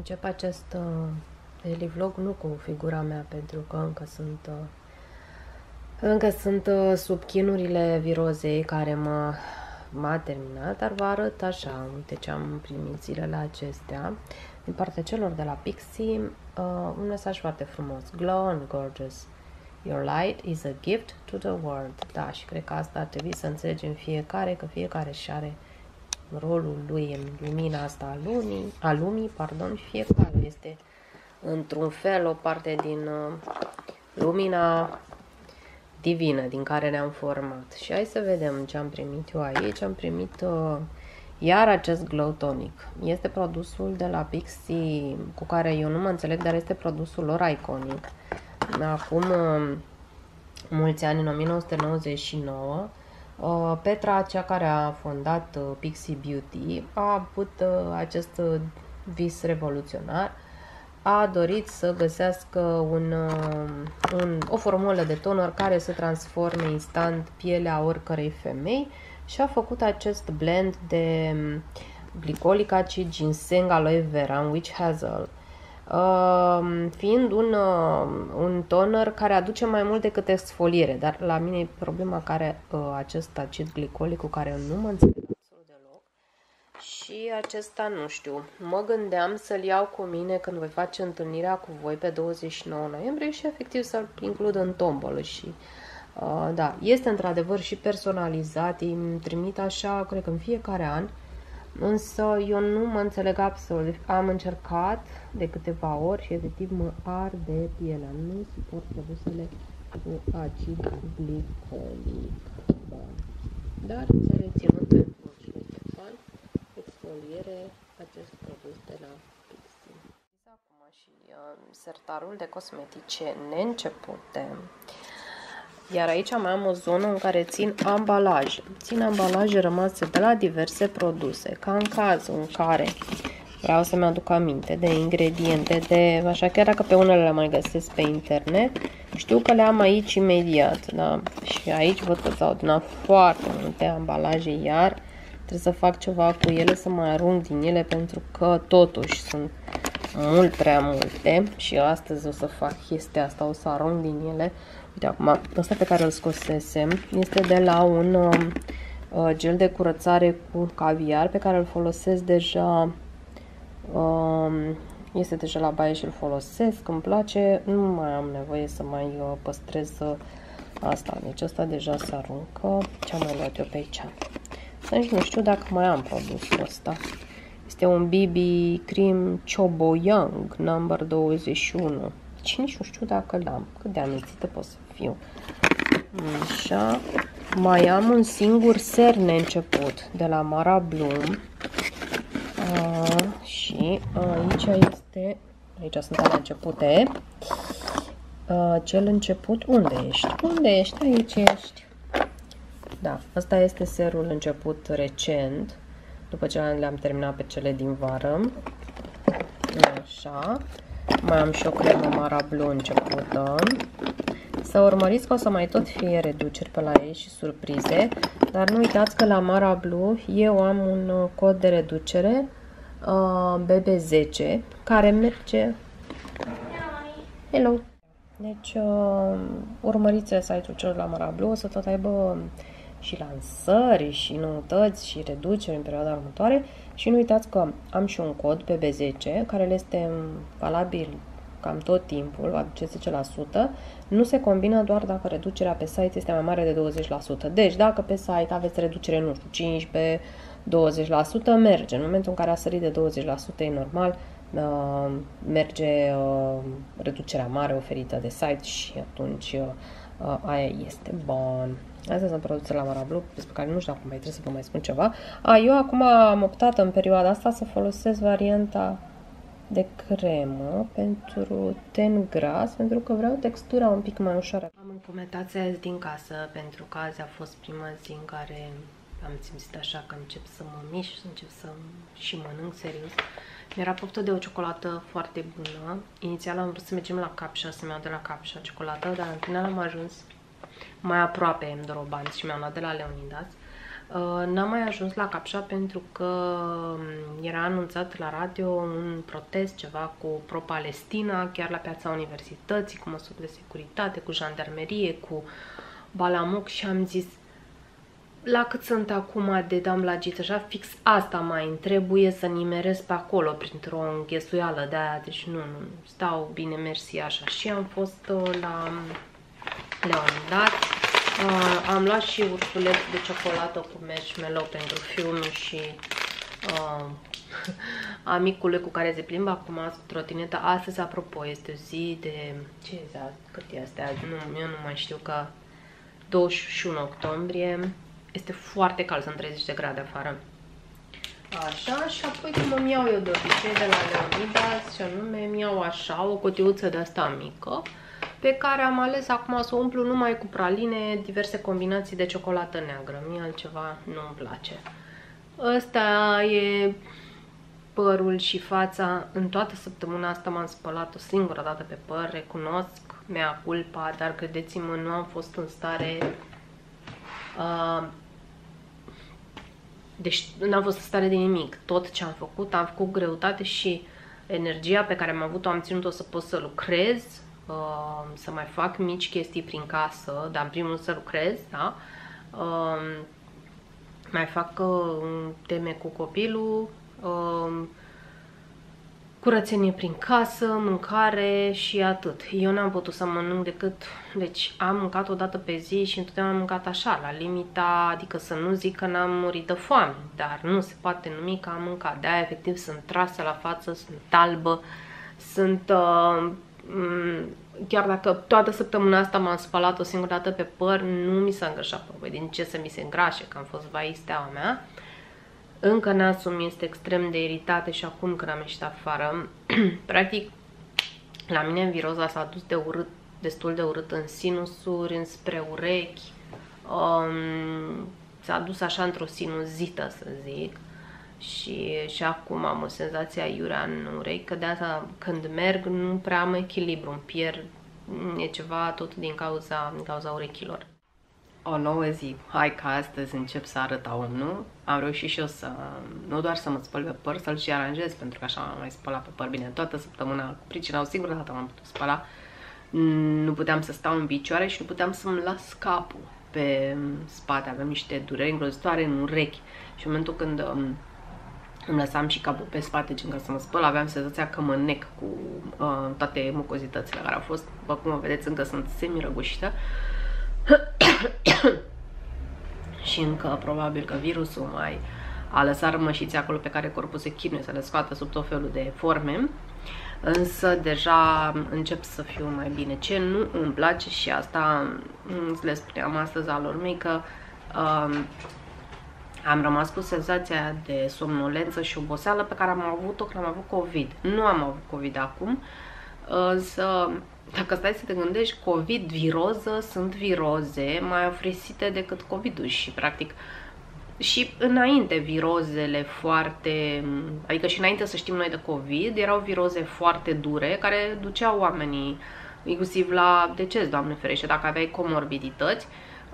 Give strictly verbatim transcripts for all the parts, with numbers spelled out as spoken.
Încep acest uh, daily vlog nu cu figura mea, pentru că încă sunt uh, încă sunt uh, sub chinurile virozei care mă m-a terminat, dar vă arăt așa, uite ce am primit zilele acestea din partea celor de la Pixi, uh, un mesaj foarte frumos: Glow and gorgeous, your light is a gift to the world. Da, și cred că asta ar trebui să înțelegem fiecare, că fiecare și are rolul lui în lumina asta a lumii, a lumii, pardon, și fiecare este într-un fel o parte din uh, lumina divină din care ne-am format. Și hai să vedem ce am primit eu aici. Am primit uh, iar acest Glow Tonic. Este produsul de la Pixi cu care eu nu mă înțeleg, dar este produsul lor iconic. Acum uh, mulți ani, în o mie nouă sute nouăzeci și nouă, uh, Petra, cea care a fondat uh, Pixi Beauty, a avut uh, acest uh, vis revoluționar. A dorit să găsească un, un, o formulă de toner care să transforme instant pielea oricărei femei și a făcut acest blend de glicolic acid, ginseng, aloe vera, witch hazel, uh, fiind un, uh, un toner care aduce mai mult decât exfoliere, dar la mine e problema care uh, acest acid glicolic cu care nu mă înțeleg absolut deloc. Și acesta nu știu, mă gândeam să-l iau cu mine când voi face întâlnirea cu voi pe douăzeci și nouă noiembrie și efectiv să-l includ în tombolă. Și uh, da, este într-adevăr și personalizat, îmi trimit așa, cred că în fiecare an, însă eu nu mă înțeleg absolut. Am încercat de câteva ori și efectiv mă arde pielea, nu suport produsele cu acid glicolic. Da. Dar ți-a reținut pentru exfoliere acest produs de la Pixi. Acum și uh, sertarul de cosmetice neîncepute. Iar aici mai am o zonă în care țin ambalaje. Țin ambalaje rămase de la diverse produse, ca în cazul în care vreau să-mi aduc aminte de ingrediente, de așa, chiar dacă pe unele le mai găsesc pe internet, știu că le am aici imediat, da? Și aici văd că s-au adunat foarte multe ambalaje, iar trebuie să fac ceva cu ele, să mai arunc din ele, pentru că totuși sunt mult prea multe și astăzi o să fac chestia asta, o să arunc din ele. Uite, acum, ăsta pe care îl scosesem este de la un uh, gel de curățare cu caviar pe care îl folosesc deja, uh, este deja la baie și îl folosesc, îmi place, nu mai am nevoie să mai uh, păstrez uh, asta, deci ăsta deja se aruncă. Ce am mai luat eu pe aici? Deci nu știu dacă mai am produsul ăsta. Este un B B Cream Choboyang number douăzeci și unu. Și nici nu știu dacă l-am. Cât de amețită pot să fiu. Așa. Mai am un singur ser neînceput de la Mara Bloom. A, și aici este... Aici sunt ale începute. A, cel început... Unde ești? Unde ești? Aici ești. Da, asta este serul început recent, după ce le-am terminat pe cele din vară. Așa. Mai am și o cremă Mara Blue începută. Să urmăriți că o să mai tot fie reduceri pe la ei și surprize, dar nu uitați că la Mara Blue eu am un cod de reducere uh, B B zece care merge... Hello! Deci uh, urmăriți site-ul celor la Mara Blue, o să tot aibă și lansări, și noutăți, și reduceri în perioada următoare. Și nu uitați că am și un cod P B zece, care este valabil cam tot timpul, aduce zece la sută. Nu se combină doar dacă reducerea pe site este mai mare de douăzeci la sută. Deci, dacă pe site aveți reducere, nu știu, cincisprezece la sută, douăzeci la sută, merge. În momentul în care a sărit de douăzeci la sută, e normal, uh, merge uh, reducerea mare oferită de site și atunci uh, aia este bun. Astea sunt produse la Mara Blue, despre care nu știu acum mai trebuie să vă mai spun ceva. A, eu acum am optat în perioada asta să folosesc varianta de cremă pentru ten gras, pentru că vreau textura un pic mai ușoară. Am încomendat azi din casă, pentru că azi a fost prima zi în care am simțit așa că încep să mă mișc, să încep să și mănânc serios. Mi-era poftă de o ciocolată foarte bună. Inițial am vrut să mergem la Capșa, să-mi iau de la Capșa ciocolată, dar în final am ajuns mai aproape Mdorobanți și mi-am luat de la Leonidas. N-am mai ajuns la Capșa pentru că era anunțat la radio un protest, ceva cu pro-Palestina, chiar la piața Universității, cu măsuri de securitate, cu jandarmerie, cu balamuc și am zis, la cât sunt acum de damlagit, așa, fix asta mai îmi trebuie să nimeresc pe acolo printr-o înghesuială de aia, deci nu, nu, stau bine, mersi așa. Și am fost uh, la, la un dat, uh, am luat și ursuleț de ciocolată cu marshmallow pentru fiul și uh, amicului cu care se plimbă acum cu trotineta. Astăzi, apropo, este o zi de, ce e zi, cât e astea? Nu, eu nu mai știu, că douăzeci și unu octombrie. Este foarte cald, sunt treizeci de grade afară. Așa, și apoi cum îmi iau eu de obicei de la Leonidas, și anume îmi iau așa o cutiuță de asta mică, pe care am ales acum să o umplu numai cu praline, diverse combinații de ciocolată neagră. Mie altceva nu-mi place. Ăsta e părul și fața. În toată săptămâna asta m-am spălat o singură dată pe păr, recunosc, mea culpa, dar credeți-mă, nu am fost în stare... Uh, Deci n-am fost în stare de nimic. Tot ce am făcut, am făcut greutate și energia pe care am avut-o am ținut-o să pot să lucrez, uh, să mai fac mici chestii prin casă, dar în primul rând să lucrez, da? Uh, mai fac uh, teme cu copilul, uh, curățenie prin casă, mâncare și atât. Eu n-am putut să mănânc decât... Deci am mâncat o dată pe zi și întotdeauna am mâncat așa, la limita, adică să nu zic că n-am murit de foame, dar nu se poate numi că am mâncat. De-aia efectiv sunt trasă la față, sunt albă, sunt... Uh, chiar dacă toată săptămâna asta m-am spălat o singură dată pe păr, nu mi s-a îngrășat părul. Din ce să mi se îngrașe, că am fost vai steaua mea. Încă nasul mi este extrem de iritate și acum când am ieșit afară, practic, la mine viroza s-a dus de urât, destul de urât în sinusuri, înspre urechi, um, s-a dus așa într-o sinuzită, să zic, și, și acum am o senzație aiurea în urechi, că de asta când merg nu prea am echilibru, îmi pierd, e ceva tot din cauza, din cauza urechilor. O nouă zi. Hai că astăzi încep să arăt om, nu? Am reușit și eu să, nu doar să mă spăl pe păr, să-l și aranjez, pentru că așa am mai spălat pe păr bine toată săptămâna, cu pricina, o singură dată m-am putut spăla. Nu puteam să stau în picioare și nu puteam să-mi las capul pe spate, aveam niște dureri îngrozitoare în urechi și în momentul când um, îmi lăsam și capul pe spate, gen ca să mă spăl, aveam senzația că mă nec cu uh, toate mucozitățile care au fost. După cum o vedeți, încă sunt semi-răgușită. Și încă probabil că virusul mai a lăsat rămășițe acolo pe care corpul se chinuie să le scoată sub tot felul de forme. Însă deja încep să fiu mai bine. Ce nu îmi place, și asta le spuneam astăzi alor mei, că um, am rămas cu senzația de somnolență și oboseală pe care am avut-o când am avut COVID. Nu am avut COVID acum, însă dacă stai să te gândești, COVID, viroză, sunt viroze mai ofrisite decât COVID-ul și practic și înainte virozele foarte, adică și înainte să știm noi de COVID, erau viroze foarte dure care duceau oamenii inclusiv la deces, Doamne ferește, dacă aveai comorbidități,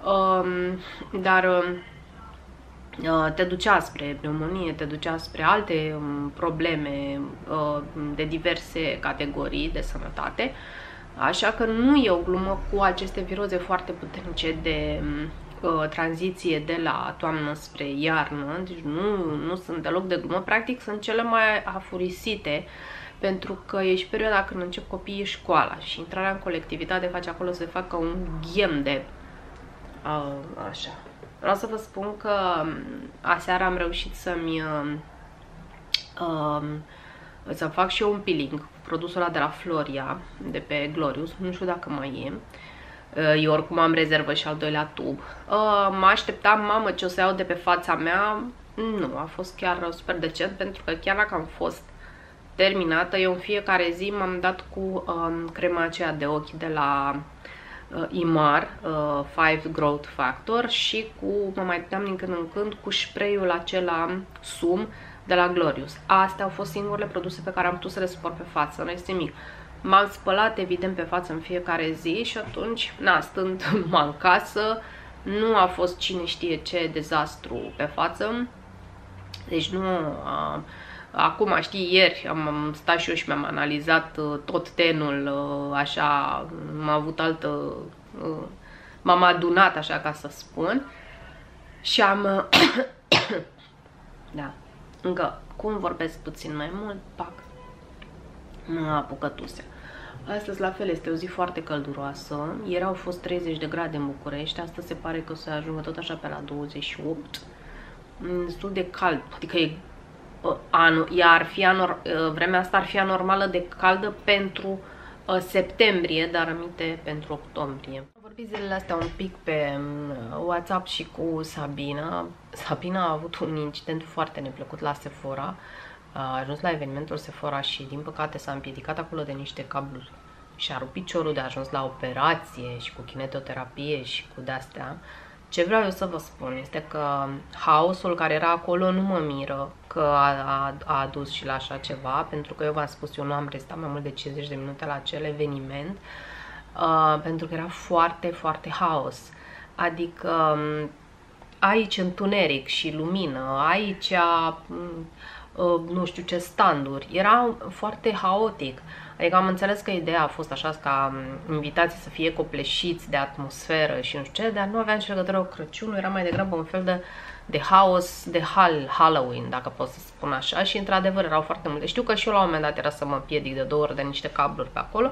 dar te ducea spre pneumonie, te ducea spre alte probleme de diverse categorii de sănătate. Așa că nu e o glumă cu aceste viroze foarte puternice de uh, tranziție de la toamnă spre iarnă, deci nu, nu sunt deloc de glumă, practic sunt cele mai afurisite, pentru că e și perioada când încep copiii școala și intrarea în colectivitate face acolo să se facă un ghem de... Uh, așa. Vreau să vă spun că aseară am reușit să-mi... Uh, uh, să fac și eu un peeling, produsul ăla de la Floria, de pe Glorious, nu știu dacă mai e. Eu oricum am rezervă și al doilea tub. Mă așteptam, mamă, ce o să iau de pe fața mea. Nu, a fost chiar super decent, pentru că chiar dacă am fost terminată, eu în fiecare zi m-am dat cu um, crema aceea de ochi de la uh, Imar, uh, cinci Growth Factor, și cu, mă mai dădeam din când în când cu spray-ul acela Sum de la Glorious. Astea au fost singurele produse pe care am putut să le suport pe față, nu este nimic. M-am spălat evident pe față în fiecare zi și atunci, na, stând numai în casă, Nu a fost cine știe ce dezastru pe față. Deci nu... A, acum, știi, ieri am stat și eu și mi-am analizat tot tenul, așa, am avut altă... M-am adunat, așa ca să spun. Și am... da, încă, cum vorbesc puțin mai mult, pac, nu a apucătuse. Astăzi la fel este o zi foarte călduroasă. Ieri au fost treizeci de grade în București, astăzi se pare că o să ajungă tot așa pe la douăzeci și opt. Destul de cald, adică e anul, ea ar fi anor, vremea asta ar fi anormală de caldă pentru uh, septembrie, dar aminte pentru octombrie. Am vorbit zilele astea un pic pe WhatsApp și cu Sabina. Sabina a avut un incident foarte neplăcut la Sephora. A ajuns la evenimentul Sephora și din păcate s-a împiedicat acolo de niște cabluri și a rupt piciorul, de a ajuns la operație și cu kinetoterapie și cu de-astea. Ce vreau eu să vă spun este că haosul care era acolo nu mă miră că a, a, a adus și la așa ceva, pentru că eu v-am spus, eu nu am restat mai mult de cincizeci de minute la acel eveniment, uh, pentru că era foarte, foarte haos. Adică um, aici întuneric și lumină, aici uh, nu știu ce standuri, era foarte haotic. Adică am înțeles că ideea a fost așa ca invitații să fie copleșiți de atmosferă și nu știu ce, dar nu avea nicio legătură cu Crăciunul, era mai degrabă un fel de, de haos, de hal, Halloween, dacă pot să spun așa, și într-adevăr erau foarte multe. Știu că și eu la un moment dat era să mă împiedic de două ori de niște cabluri pe acolo,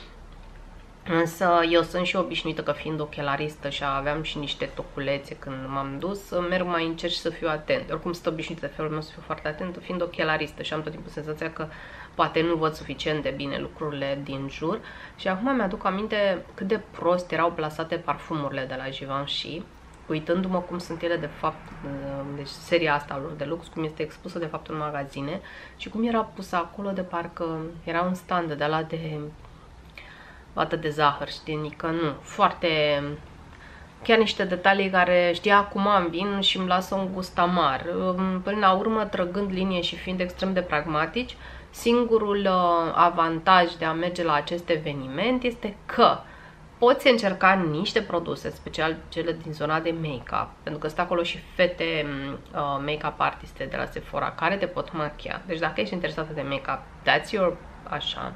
însă eu sunt și obișnuită că fiind ochelaristă și aveam și niște toculețe când m-am dus, merg mai încet și să fiu atent. Oricum sunt obișnuită de felul meu să fiu foarte atentă fiind ochelaristă și am tot timpul senzația că poate nu văd suficient de bine lucrurile din jur. Și acum mi-aduc aminte cât de prost erau plasate parfumurile de la Givenchy, uitându-mă cum sunt ele de fapt, deci seria asta lor de lux, cum este expusă de fapt în magazine și cum era pusă acolo de parcă era un stand de la de vată de zahăr, știi, adică nu, foarte, chiar niște detalii care, știi, acum îmi vin și îmi lasă un gust amar. Până la urmă, trăgând linie și fiind extrem de pragmatici, singurul avantaj de a merge la acest eveniment este că poți încerca niște produse, special cele din zona de make-up, pentru că sunt acolo și fete uh, make-up artiste de la Sephora care te pot machia. Deci dacă ești interesată de make-up, that's your, așa.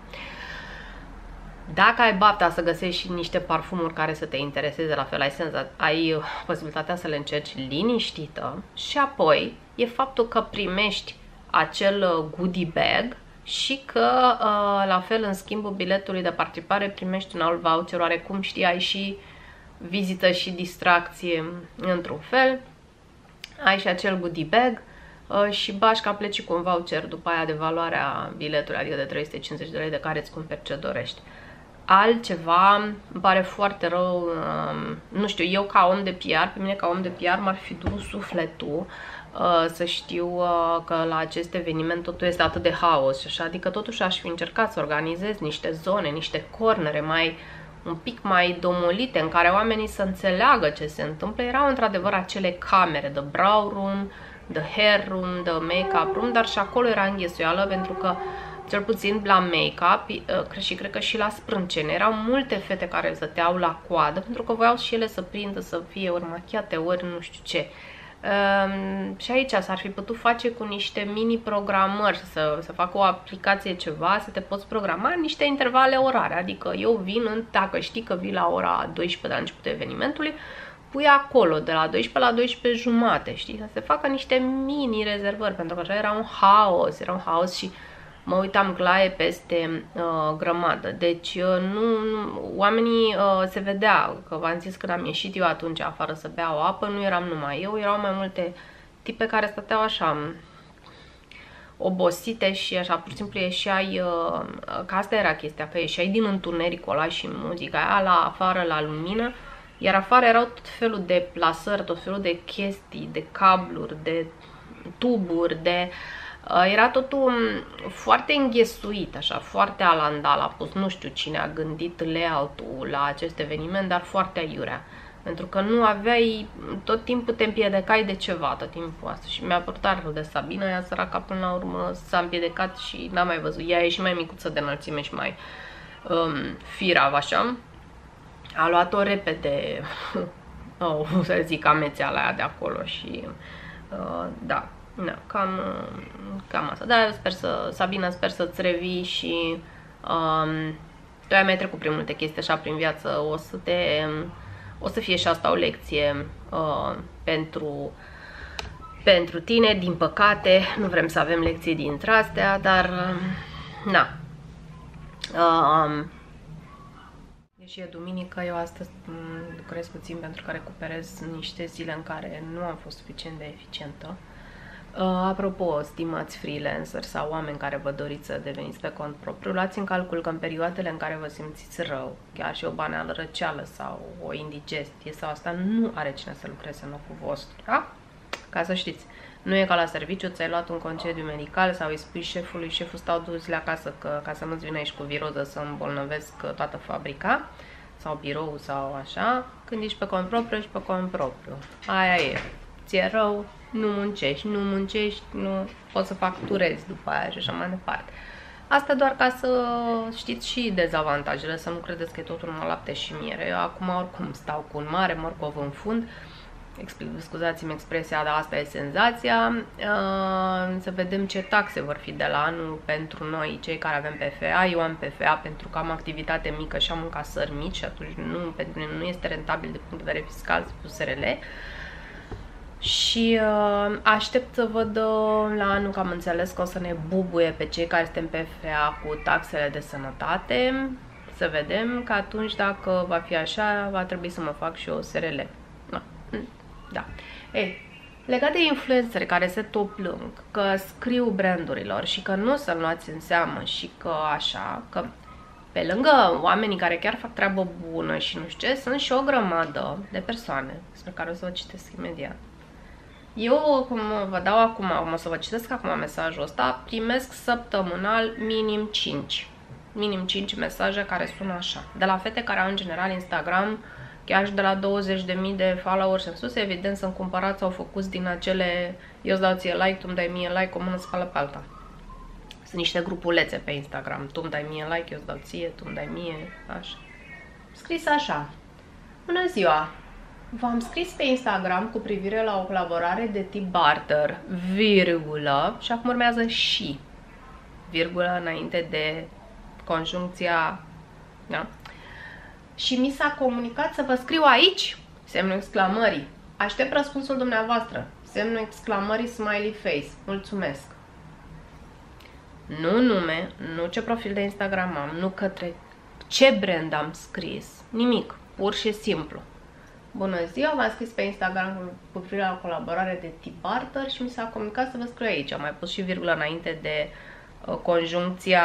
Dacă ai bafta să găsești și niște parfumuri care să te intereseze, la fel ai, senza, ai posibilitatea să le încerci liniștită. Și apoi e faptul că primești acel goodie bag și că la fel în schimbul biletului de participare primești un alt voucher, oarecum știi, ai și vizită și distracție într-un fel. Ai și acel goodie bag și bașca pleci cu un voucher după aia de valoarea biletului, adică de trei sute cincizeci de lei, de care îți cumperi ce dorești. Altceva, îmi pare foarte rău, nu știu, eu ca om de P R, pe mine ca om de P R m-ar fi durut sufletul să știu că la acest eveniment totul este atât de haos și așa, adică totuși aș fi încercat să organizez niște zone, niște cornere mai, un pic mai domolite, în care oamenii să înțeleagă ce se întâmplă. Erau într-adevăr acele camere, the brow room, the hair room, the make-up room, dar și acolo era înghesuială, pentru că cel puțin la make-up și cred că și la sprâncene erau multe fete care stăteau la coadă pentru că voiau și ele să prindă, să fie ori machiate, ori nu știu ce. Um, și aici s-ar fi putut face cu niște mini-programări, să, să facă o aplicație ceva, să te poți programa niște intervale orare. Adică eu vin, în, dacă știi că vii la ora douăsprezece de la începutul evenimentului, pui acolo de la douăsprezece la douăsprezece jumate, știi? Să se facă niște mini-rezervări, pentru că așa era un haos, era un haos și mă uitam glaie peste uh, grămadă. Deci uh, nu, nu, oamenii uh, se vedea, că v-am zis când am ieșit eu atunci afară să beau apă, nu eram numai eu, erau mai multe tipe care stăteau așa obosite și așa, pur și simplu ieșeai, uh, că asta era chestia, că ieșeai din întunericul ăla și muzica aia la afară, la lumină, iar afară erau tot felul de plasări, tot felul de chestii, de cabluri, de tuburi, de... Era totul foarte înghesuit, așa, foarte alandal a pus, nu știu cine a gândit layout-ul la acest eveniment, dar foarte aiurea. Pentru că nu aveai, tot timpul te împiedecai de ceva, tot timpul asta. Și mi-a părut rău de Sabina, ea săraca până la urmă s-a împiedicat și n-am mai văzut. Ea e și mai micuță de înălțime și mai um, firav, așa. A luat-o repede oh, să zic, amețeala aia de acolo și uh, da, da, cam, cam asta. Dar sper să, Sabina, sper să-ți revii și um, tu ai mai trecut prin multe chestii așa prin viață, o să te, o să fie și asta o lecție uh, pentru pentru tine, din păcate. Nu vrem să avem lecții dintre astea, dar uh, na. Uh, Deși e duminică, eu astăzi lucrez puțin pentru că recuperez niște zile în care nu am fost suficient de eficientă. Uh, apropo, stimați freelancer sau oameni care vă doriți să deveniți pe cont propriu, luați în calcul că în perioadele în care vă simțiți rău, chiar și o banală răceală sau o indigestie sau asta, nu are cine să lucreze în locul vostru, da? Ca să știți. Nu e ca la serviciu, ți-ai luat un concediu medical sau îi spui șefului, șeful stau dus la acasă că, ca să nu-ți vină aici cu viroză să îmbolnăvesc toată fabrica sau birou sau așa. Când ești pe cont propriu, ești pe cont propriu. Aia e. Ți-e rău, nu muncești, nu muncești, nu poți să facturezi după aia și așa mai departe. Asta doar ca să știți și dezavantajele, să nu credeți că e totul numai lapte și miere. Eu acum oricum stau cu un mare morcov în fund. Scuzați-mi expresia, dar asta e senzația. Uh, să vedem ce taxe vor fi de la anul pentru noi, cei care avem P F A. Eu am P F A pentru că am activitate mică și am încasări mici și atunci nu, pentru mine nu este rentabil de punct de vedere fiscal cu S R L. Și uh, aștept să văd uh, la anul, că am înțeles că o să ne bubuie pe cei care suntem P F A cu taxele de sănătate. Să vedem că atunci, dacă va fi așa, va trebui să mă fac și eu S R L. No. Da. Ei, legat de influenceri care se tot plâng că scriu brandurilor și că nu să-l luați în seamă și că așa, că pe lângă oamenii care chiar fac treabă bună și nu știu ce, sunt și o grămadă de persoane despre care o să vă citesc imediat. Eu, cum vă dau acum, cum o să vă citesc acum mesajul ăsta, primesc săptămânal minim cinci. Minim cinci mesaje care sună așa. De la fete care au în general Instagram chiar și de la douăzeci de mii de followers în sus, evident sunt cumpărați sau făcuți din acele eu îți dau ție like, tu îmi dai mie like, o mână spală pe alta. Sunt niște grupulețe pe Instagram, tu îmi dai mie like, eu îți dau ție, tu îmi dai mie, așa. Scris așa: bună ziua! V-am scris pe Instagram cu privire la o colaborare de tip barter, virgulă, și acum urmează și, virgulă înainte de conjuncția, da? Și mi s-a comunicat să vă scriu aici, semnul exclamării. Aștept răspunsul dumneavoastră, semnul exclamării, smiley face. Mulțumesc. Nu nume, nu ce profil de Instagram am, nu către ce brand am scris, nimic, pur și simplu. Bună ziua, v-am scris pe Instagram cu privire la o colaborare de tip barter și mi s-a comunicat să vă scriu aici. Am mai pus și virgulă înainte de uh, conjuncția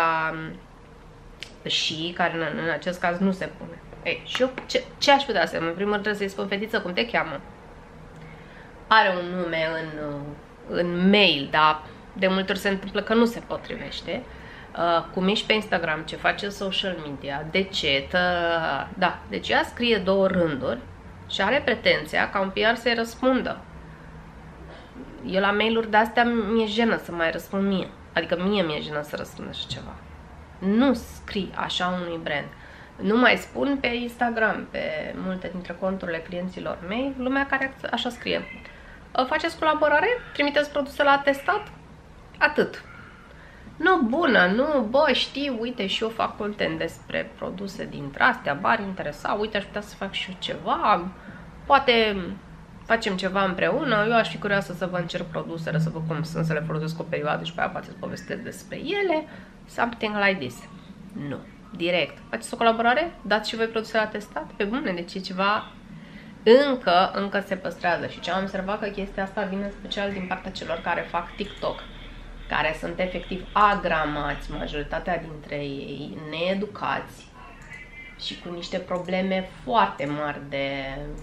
și, care în, în acest caz nu se pune. Ei, și eu ce, ce aș putea să în primul rând trebuie să-i spun: fetiță, cum te cheamă? Are un nume în, în mail, dar de multe ori se întâmplă că nu se potrivește. Uh, cum ești pe Instagram, ce face social media, de ce, tă, da, deci ea scrie două rânduri și are pretenția ca un P R să-i răspundă. Eu la mail-uri de-astea mi-e jenă să mai răspund mie. Adică mie mi-e jenă să răspund așa ceva. Nu scrii așa unui brand. Nu mai spun pe Instagram, pe multe dintre conturile clienților mei, lumea care așa scrie: faceți colaborare? Trimiteți produse la testat? Atât. Nu, bună, nu, bă, știi, uite, și eu fac content despre produse dintre astea, bari interesa, uite, aș putea să fac și eu ceva, poate facem ceva împreună, eu aș fi curioasă să vă încerc produsele, să văd cum sunt, să le folosesc o perioadă și pe aia poate să povestesc despre ele, something like this. Nu. Direct. Faceți o colaborare? Dați și voi produse la testat? Pe bune, deci e ceva încă, încă se păstrează. Și ce am observat că chestia asta vine special din partea celor care fac TikTok, care sunt efectiv agramați, majoritatea dintre ei needucați și cu niște probleme foarte mari de,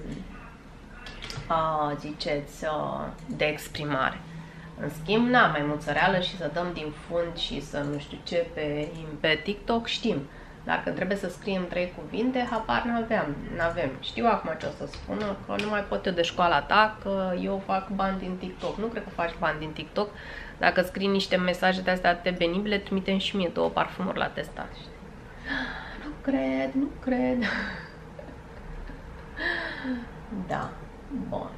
a, ziceți, a, de exprimare. În schimb, na, mai muțăreală și să dăm din fund și să nu știu ce pe, pe TikTok știm. Dar când trebuie să scriem trei cuvinte, habar n-aveam, n-avem. Știu acum ce o să spună, că nu mai pot eu de școala ta, că eu fac bani din TikTok. Nu cred că faci bani din TikTok. Dacă scrii niște mesaje de astea atât benibile, trimitem și mie două parfumuri la testat. Nu cred, nu cred. Da. Bun.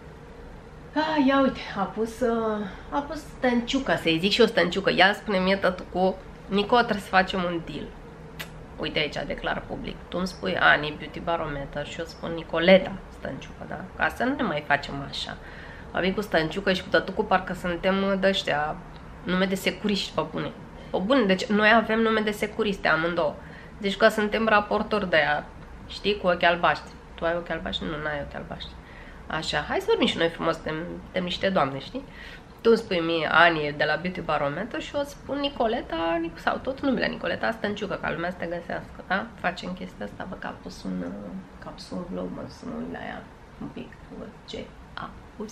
Ah, ia uite, a pus, uh, a pus stănciucă, să-i zic și eu stănciucă. Ea spune mie tătucu, Nico, trebuie să facem un deal. Uite aici, declar public. Tu îmi spui Ani, Beauty Barometer și eu spun Nicoleta Stănciucă, da? Ca să nu ne mai facem așa. A venit cu stănciucă și cu tătucu parcă suntem de-ăștia, nume de securiști, pe bune. Pe bune, deci noi avem nume de securiste amândouă. Deci că suntem raportori de aia, știi, cu ochi albaștri. Tu ai ochi albaștri? Nu, n-ai ochi albaștri. Așa, hai să vorbim și noi frumos, suntem, suntem niște doamne, știi? Tu îmi spui mie Ani de la Beauty Barometer și eu spun Nicoleta, sau tot numele Nicoleta Stănciucă, ca lumea să te găsească, da? Facem chestia asta, vă că a pus un, că a pus un vlog, mă să mă uit la ea un pic, văd ce a pus.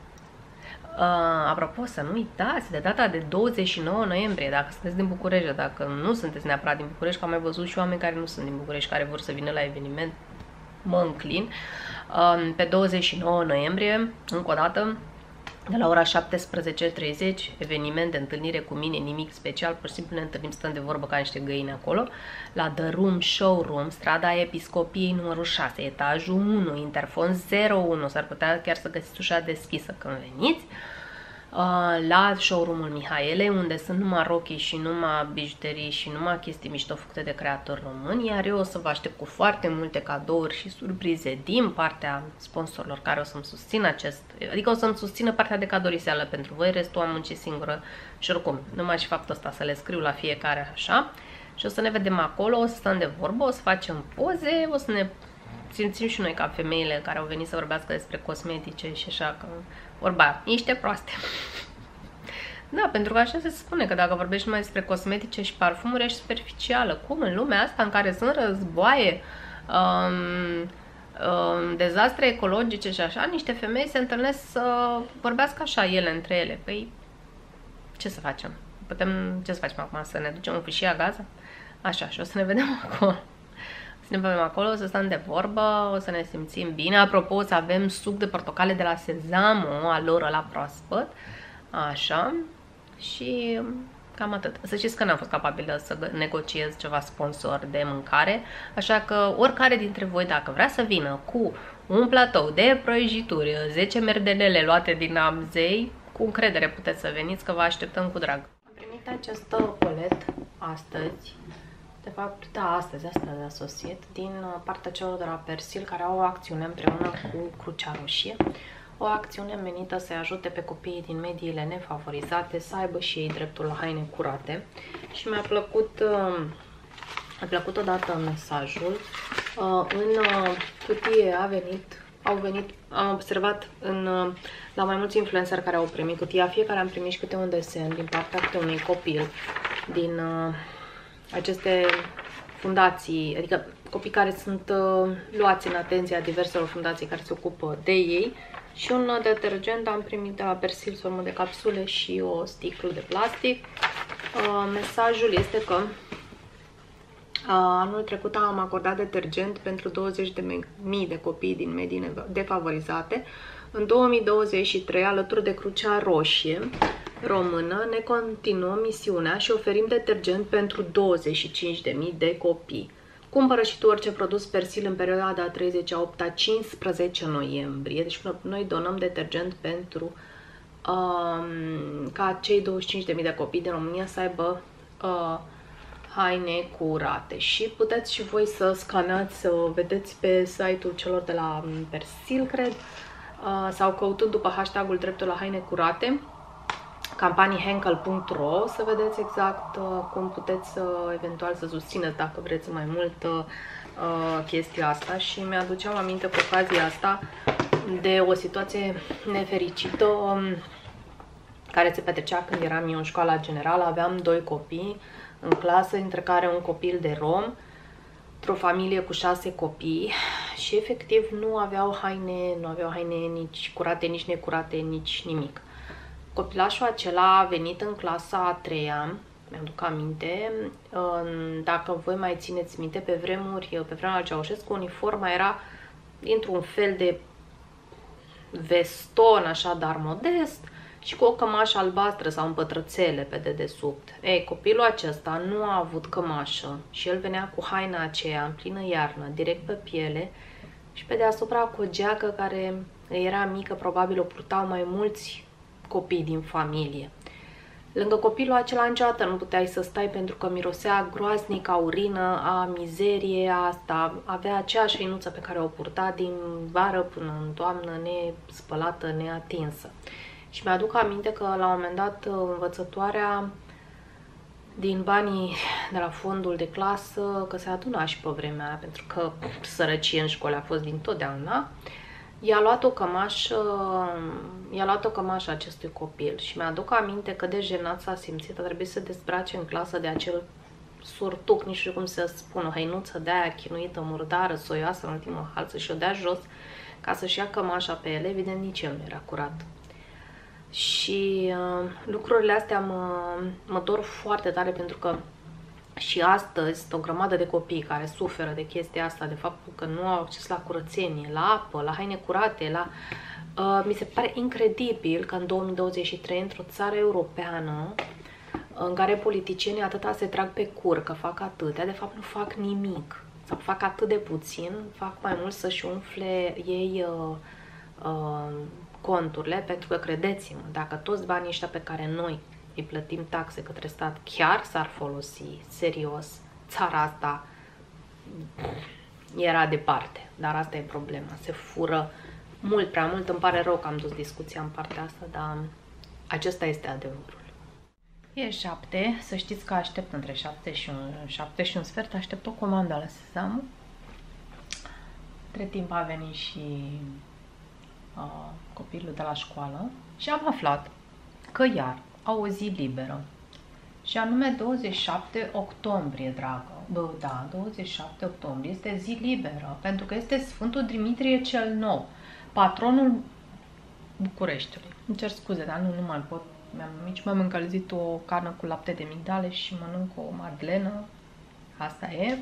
Uh, apropo, să nu uitați, de data de douăzeci și nouă noiembrie, dacă sunteți din București, dacă nu sunteți neapărat din București, că am mai văzut și oameni care nu sunt din București, care vor să vină la eveniment, mă înclin. Uh, pe douăzeci și nouă noiembrie, încă o dată, de la ora șaptesprezece treizeci, eveniment de întâlnire cu mine, nimic special, pur și simplu ne întâlnim, stăm de vorbă ca niște găini acolo, la The Room Showroom, strada Episcopiei numărul șase, etajul unu, interfon zero unu, s-ar putea chiar să găsiți ușa deschisă când veniți, la showroom-ul Mihaele, unde sunt numai rochii și numai bijuterii și numai chestii mișto făcute de creatori români, iar eu o să vă aștept cu foarte multe cadouri și surprize din partea sponsorilor care o să-mi susțină acest, adică o să-mi susțină partea de cadoriseală pentru voi, restul am muncit singură și oricum, numai și faptul ăsta să le scriu la fiecare așa și o să ne vedem acolo, o să stăm de vorbă, o să facem poze, o să ne simțim și noi ca femeile care au venit să vorbească despre cosmetice și așa, că vorba aia, niște proaste. Da, pentru că așa se spune, că dacă vorbești numai despre cosmetice și parfumuri, ești superficială. Cum în lumea asta în care sunt războaie, um, um, dezastre ecologice și așa, niște femei se întâlnesc să vorbească așa ele între ele. Păi, ce să facem? Putem, ce să facem acum? Să ne ducem în fâșia Gaza? Așa, și o să ne vedem acolo. Ne vedem acolo, o să stăm de vorbă, o să ne simțim bine. Apropo, o să avem suc de portocale de la Sezamo, al lor ăla proaspăt. Așa. Și cam atât. Să știți că n-am fost capabilă să negociez ceva sponsor de mâncare. Așa că oricare dintre voi, dacă vrea să vină cu un platou de prăjituri, zece merdenele luate din Amzei, cu încredere puteți să veniți, că vă așteptăm cu drag. Am primit acest colet astăzi. De fapt, da, astăzi, asta a sosit, din partea celor de la Persil, care au o acțiune împreună cu Crucea Roșie. O acțiune menită să-i ajute pe copiii din mediile nefavorizate să aibă și ei dreptul la haine curate. Și mi-a plăcut, mi-a plăcut odată mesajul. În cutie a venit, au venit, am observat în, la mai mulți influenceri care au primit cutia, fiecare am primit și câte un desen din partea câte unui copil din aceste fundații, adică copii care sunt uh, luați în atenția diverselor fundații care se ocupă de ei, și un detergent am primit de la Persil, sub formă de capsule și o sticlă de plastic. Uh, mesajul este că uh, anul trecut am acordat detergent pentru douăzeci de mii de copii din medii defavorizate. În două mii douăzeci și trei, alături de Crucea Roșie Română, ne continuăm misiunea și oferim detergent pentru douăzeci și cinci de mii de copii. Cumpără și tu orice produs Persil în perioada treizeci a opta cincisprezece noiembrie. Deci noi donăm detergent pentru um, ca cei douăzeci și cinci de mii de copii din România să aibă uh, haine curate. Și puteți și voi să scanați, să vedeți pe site-ul celor de la Persil, cred, uh, sau căutând după hashtagul dreptul la haine curate, campanii henkel punct ro, să vedeți exact uh, cum puteți uh, eventual să susțineți, dacă vreți mai mult, uh, chestia asta. Și mi-aduceam aminte cu ocazia asta de o situație nefericită um, care se petrecea când eram eu în școala generală. Aveam doi copii în clasă, dintre care un copil de rom, într-o familie cu șase copii, și efectiv nu aveau haine, nu aveau haine nici curate, nici necurate, nici nimic. Copilașul acela a venit în clasa a treia, mi-aduc aminte, dacă voi mai țineți minte, pe vremuri, pe vremea lui Ceaușescu, uniforma era dintr-un fel de veston, așa, dar modest, și cu o cămașă albastră sau în pătrățele pe dedesubt. Ei, copilul acesta nu a avut cămașă și el venea cu haina aceea în plină iarnă, direct pe piele, și pe deasupra cu o geacă care era mică, probabil o purtau mai mulți copii din familie. Lângă copilul acela niciodată nu puteai să stai pentru că mirosea groaznic a urină, a mizerie, asta. Avea aceeași hăinuță pe care o purta din vară până în toamnă, nespălată, neatinsă. Și mi-aduc aminte că la un moment dat învățătoarea din banii de la fondul de clasă, că se aduna și pe vremea aia, pentru că sărăcie în școală a fost dintotdeauna, i-a luat o cămașă, i-a luat o cămașă acestui copil și mi-aduc aminte că de jenat s-a simțit, a trebuit să se dezbrace în clasă de acel surtuc, nici știu cum să spună, hăinuță de aia chinuită, murdară, soioasă în ultimă halță și o dea jos ca să-și ia cămașa pe ele. Evident, nici el nu era curat. Și uh, lucrurile astea mă, mă dor foarte tare pentru că și astăzi sunt o grămadă de copii care suferă de chestia asta, de faptul că nu au acces la curățenie, la apă, la haine curate, la... Uh, mi se pare incredibil că în două mii douăzeci și trei, într-o țară europeană, în care politicienii atâta se trag pe cur, că fac atâtea, de fapt nu fac nimic. Sau fac atât de puțin, fac mai mult să-și umfle ei uh, uh, conturile, pentru că, credeți-mă, dacă toți banii ăștia pe care noi îi plătim taxe către stat chiar s-ar folosi serios, țara asta era departe. Dar asta e problema, se fură mult prea mult. Îmi pare rău că am dus discuția în partea asta, dar acesta este adevărul. E șapte, să știți că aștept între șapte și un, șapte și un sfert, aștept o comandă la Sesam. Între timp a venit și uh, copilul de la școală și am aflat că iar au o zi liberă. Și anume douăzeci și șapte octombrie, dragă. Bă, da, douăzeci și șapte octombrie este zi liberă, pentru că este Sfântul Dimitrie cel Nou, patronul Bucureștiului. Îmi cer scuze, dar nu, nu mai pot. Nici m-am încălzit o carne cu lapte de migdale și mănânc o madlenă. Asta e.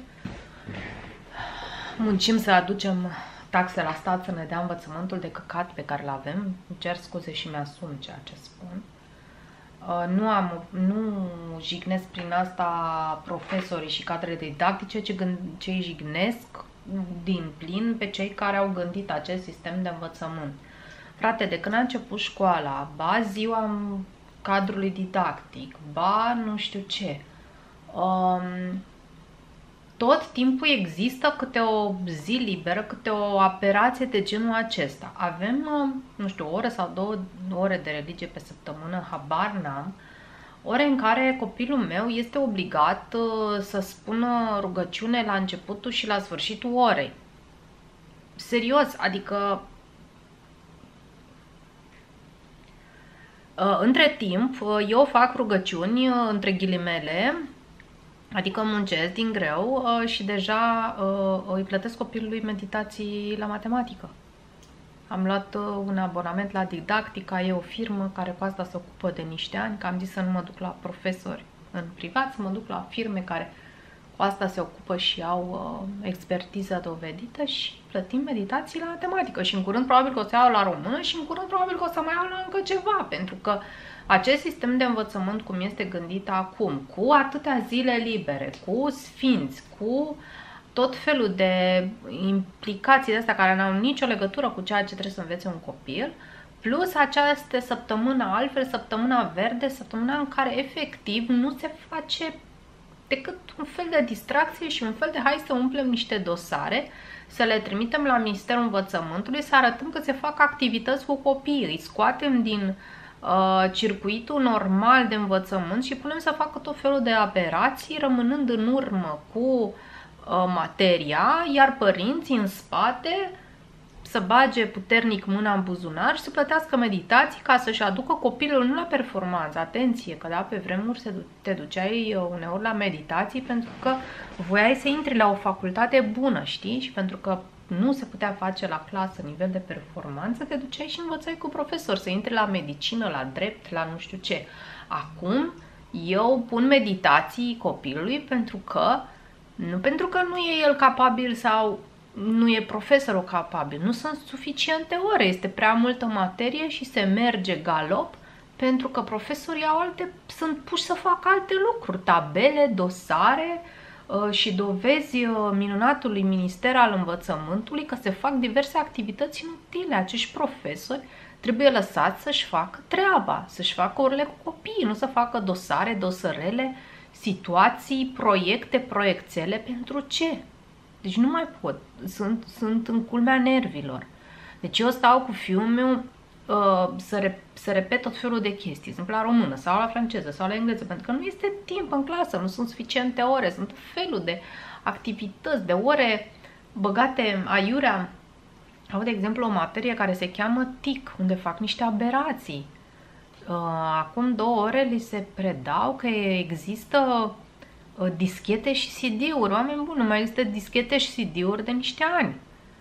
Muncim să aducem taxe la stat să ne dea învățământul de căcat pe care îl avem. Îmi cer scuze și mi-asum ceea ce spun. Nu, am, nu jignesc prin asta profesorii și cadrele didactice, ci ce îi jignesc din plin pe cei care au gândit acest sistem de învățământ. Frate, de când a început școala, ba ziua cadrului didactic, ba nu știu ce, um, tot timpul există câte o zi liberă, câte o operație de genul acesta. Avem, nu știu, o oră sau două ore de religie pe săptămână, habar n-am, ore în care copilul meu este obligat uh, să spună rugăciune la începutul și la sfârșitul orei. Serios, adică... Uh, între timp, uh, eu fac rugăciuni, uh, între ghilimele, adică muncesc din greu uh, și deja uh, îi plătesc copilului meditații la matematică. Am luat uh, un abonament la Didactica, e o firmă care cu asta se ocupă de niște ani, că am zis să nu mă duc la profesori în privat, să mă duc la firme care cu asta se ocupă și au uh, expertiză dovedită și plătim meditații la matematică. Și în curând probabil că o să iau la română și în curând probabil că o să mai iau la încă ceva, pentru că acest sistem de învățământ cum este gândit acum, cu atâtea zile libere, cu sfinți, cu tot felul de implicații de astea care nu au nicio legătură cu ceea ce trebuie să învețe un copil, plus această săptămână altfel, săptămâna verde, săptămâna în care efectiv nu se face decât un fel de distracție și un fel de hai să umplem niște dosare, să le trimitem la Ministerul Învățământului, să arătăm că se fac activități cu copiii, îi scoatem din uh, circuitul normal de învățământ și punem să facă tot felul de aberații, rămânând în urmă cu uh, materia, iar părinții în spate să bage puternic mâna în buzunar și să plătească meditații ca să-și aducă copilul nu la performanță. Atenție, că da, pe vremuri te duceai uneori la meditații pentru că voiai să intri la o facultate bună, știi? Și pentru că nu se putea face la clasă nivel de performanță, te duceai și învățai cu profesor să intri la medicină, la drept, la nu știu ce. Acum eu pun meditații copilului pentru că, nu pentru că nu e el capabil sau nu e profesorul capabil, nu sunt suficiente ore, este prea multă materie și se merge galop pentru că profesorii au alte, sunt puși să facă alte lucruri, tabele, dosare, și dovezi minunatului Minister al Învățământului că se fac diverse activități inutile. Acești profesori trebuie lăsați să-și facă treaba, să-și facă orele cu copiii, nu să facă dosare, dosărele, situații, proiecte, proiectele. Pentru ce? Deci nu mai pot. Sunt, sunt în culmea nervilor. Deci eu stau cu fiul meu uh, să, re, să repet tot felul de chestii. Sunt la română sau la franceză sau la engleză, pentru că nu este timp în clasă, nu sunt suficiente ore, sunt felul de activități, de ore băgate aiurea. Au, de exemplu, o materie care se cheamă T I C, unde fac niște aberații. Uh, acum două ore li se predau că există uh, dischete și C D-uri. Oameni buni, nu mai există dischete și C D-uri de niște ani.